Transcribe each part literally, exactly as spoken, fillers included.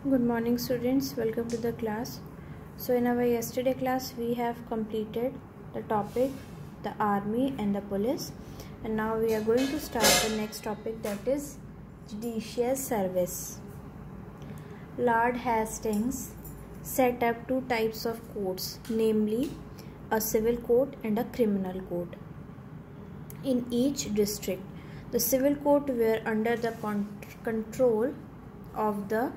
Good morning students, welcome to the class. So in our yesterday class we have completed the topic the army and the police, and now we are going to start the next topic, that is judicial service. Lord Hastings set up two types of courts, namely a civil court and a criminal court. In each district, the civil court were under the con control of the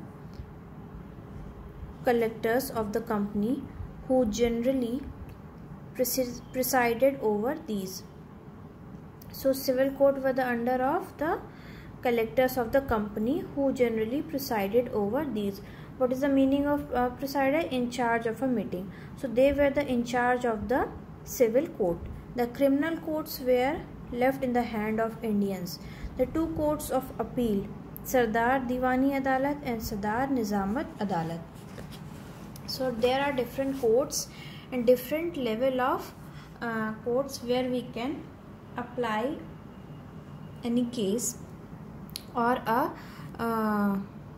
collectors of the company, who generally presided over these. So civil court were the under of the collectors of the company, who generally presided over these. What is the meaning of uh, presider? In charge of a meeting. So they were the in charge of the civil court. The criminal courts were left in the hand of Indians. The two courts of appeal, Sardar Diwani Adalat and Sardar Nizamat Adalat. So there are different courts and different level of uh, courts where we can apply any case or a uh,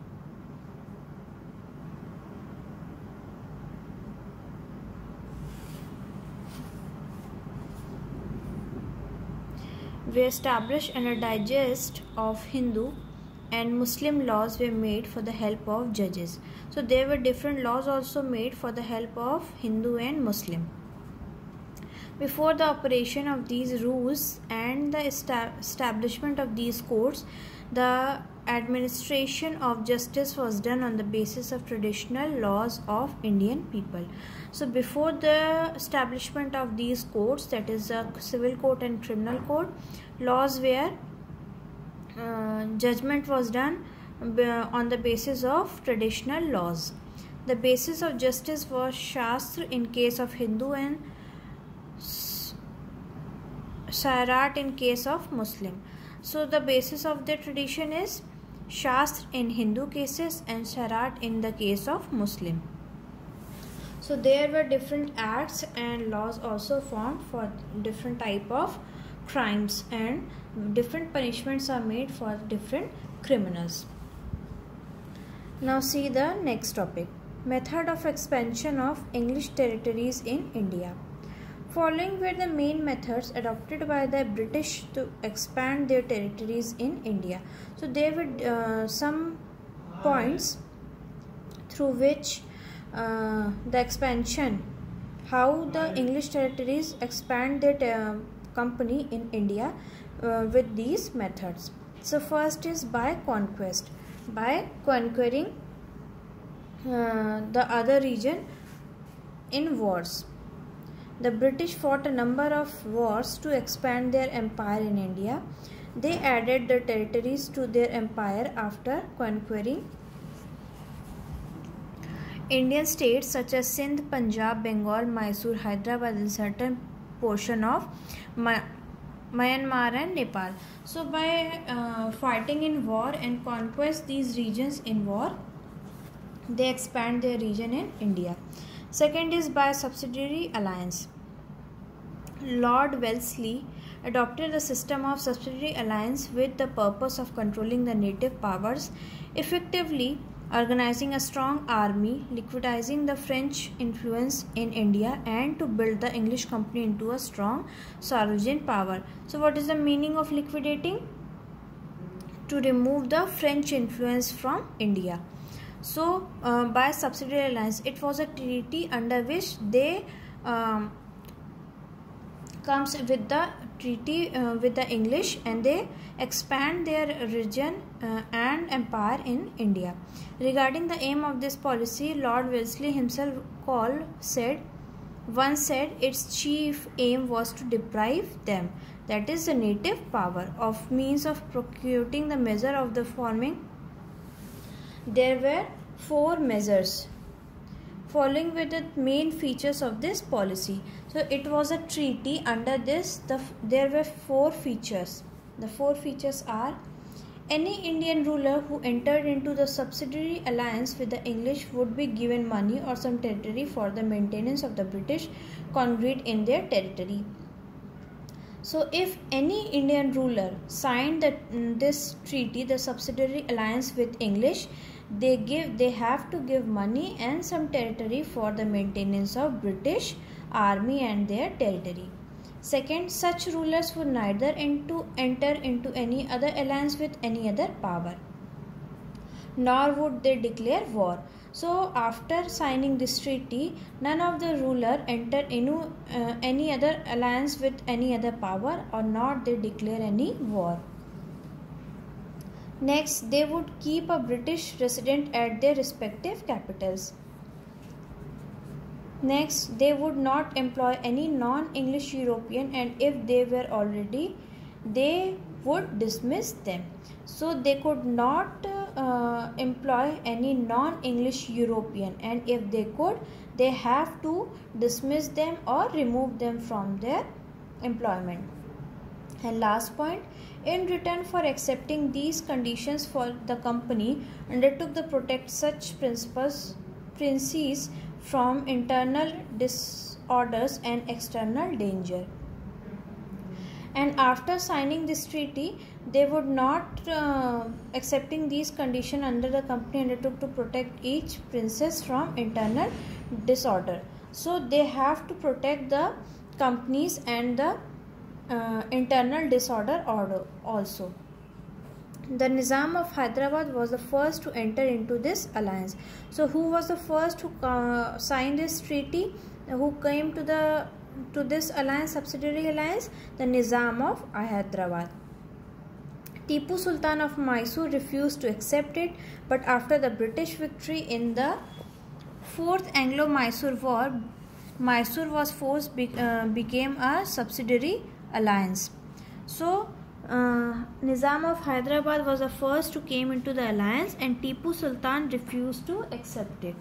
we establish and a digest of Hindu and Muslim laws were made for the help of judges. So there were different laws also made for the help of Hindu and Muslim. Before the operation of these rules and the establishment of these courts, the administration of justice was done on the basis of traditional laws of Indian people. So before the establishment of these courts, that is the civil court and criminal court, laws were uh, judgment was done on the basis of traditional laws. The basis of justice was Shastra in case of Hindu and Sairat in case of Muslim. So the basis of the tradition is Shastra in Hindu cases and Sairat in the case of Muslim. So there were different acts and laws also formed for different type of crimes, and different punishments are made for different criminals. Now see the next topic, method of expansion of English territories in India. Following were the main methods adopted by the British to expand their territories in India. So there were uh, some points through which uh, the expansion, how the English territories expand their uh, company in India uh, with these methods. So first is by conquest, by conquering uh, the other region in wars. The British fought a number of wars to expand their empire in India. They added the territories to their empire after conquering Indian states such as Sindh, Punjab, Bengal, Mysore, Hyderabad and certain portion of Myanmar and Nepal. So by uh, fighting in war and conquest these regions in war, they expand their region in India. Second is by subsidiary alliance. Lord Wellesley adopted the system of subsidiary alliance with the purpose of controlling the native powers, effectively organizing a strong army, liquidating the French influence in India, and to build the English company into a strong sovereign power. So what is the meaning of liquidating? To remove the French influence from India. So uh, by subsidiary alliance, it was a treaty under which they um, comes with the treaty uh, with the English, and they expand their region uh, and empire in India. Regarding the aim of this policy, Lord Wellesley himself called said once said its chief aim was to deprive them, that is the native power, of means of procuring the measure of the forming. There were four measures following with the main features of this policy. So it was a treaty. Under this, the there were four features. The four features are: any Indian ruler who entered into the subsidiary alliance with the English would be given money or some territory for the maintenance of the British congregate in their territory. So if any Indian ruler signed the, this treaty, the subsidiary alliance with English, they give they have to give money and some territory for the maintenance of British army and their territory. Second, such rulers would neither into enter into any other alliance with any other power, nor would they declare war. So after signing this treaty, none of the ruler enter into uh, any other alliance with any other power, or not they declare any war. Next, they would keep a British resident at their respective capitals. Next, they would not employ any non-English European, and if they were already, they would dismiss them. So they could not uh, employ any non-English European, and if they could, they have to dismiss them or remove them from their employment. And last point, in return for accepting these conditions, for the company undertook to protect such principles, princes from internal disorders and external danger. And after signing this treaty, they would not uh, accepting these conditions under the company undertook to protect each princess from internal disorder. So they have to protect the companies and the uh, internal disorder order also. The Nizam of Hyderabad was the first to enter into this alliance. So who was the first to uh, sign this treaty? Who came to the to this alliance, subsidiary alliance? The Nizam of Hyderabad. Tipu Sultan of Mysore refused to accept it, but after the British victory in the Fourth Anglo-Mysore War, Mysore was forced be, uh, became a subsidiary alliance. So uh, Nizam of Hyderabad was the first to came into the alliance, and Tipu Sultan refused to accept it.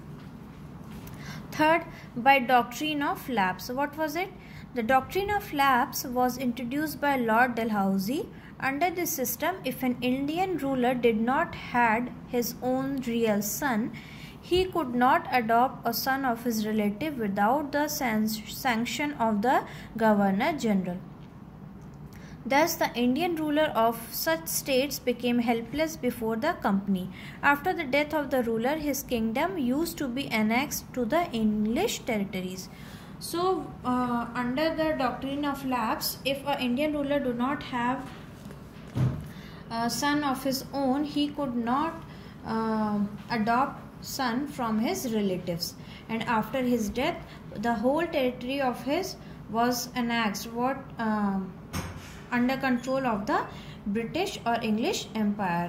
Third, by doctrine of lapse. What was it? The doctrine of lapse was introduced by Lord Dalhousie. Under this system, if an Indian ruler did not had his own real son, he could not adopt a son of his relative without the sanction of the Governor General. Thus, the Indian ruler of such states became helpless before the company. After the death of the ruler, his kingdom used to be annexed to the English territories. So, uh, under the doctrine of lapse, if an Indian ruler do not have a son of his own, he could not uh, adopt son from his relatives. And after his death, the whole territory of his was annexed. What? Uh, under control of the British or English Empire.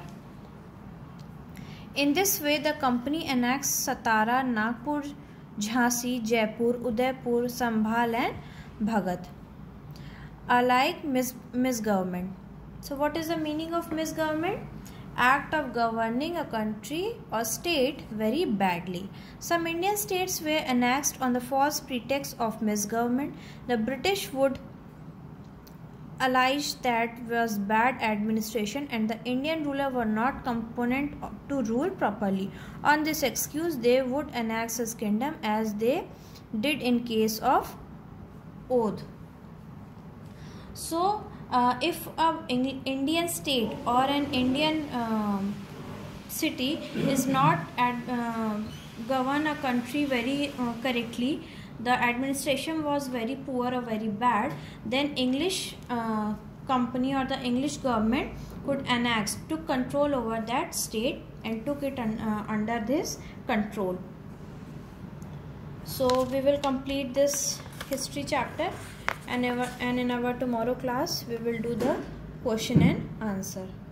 In this way, the company annexed Satara, Nagpur, Jhansi, Jaipur, Udaipur, Sambhal and Bhagat. Alike mis misgovernment. So what is the meaning of misgovernment? Act of governing a country or state very badly. Some Indian states were annexed on the false pretext of misgovernment. The British would alleged that was bad administration and the Indian ruler were not competent to rule properly. On this excuse, they would annex his kingdom as they did in case of Oudh. So, uh, if an Indian state or an Indian um, city is not at, uh, govern a country very uh, correctly, the administration was very poor or very bad, then English uh, company or the English government could annex, took control over that state and took it un, uh, under this control. So we will complete this history chapter, and, ever, and in our tomorrow class we will do the question and answer.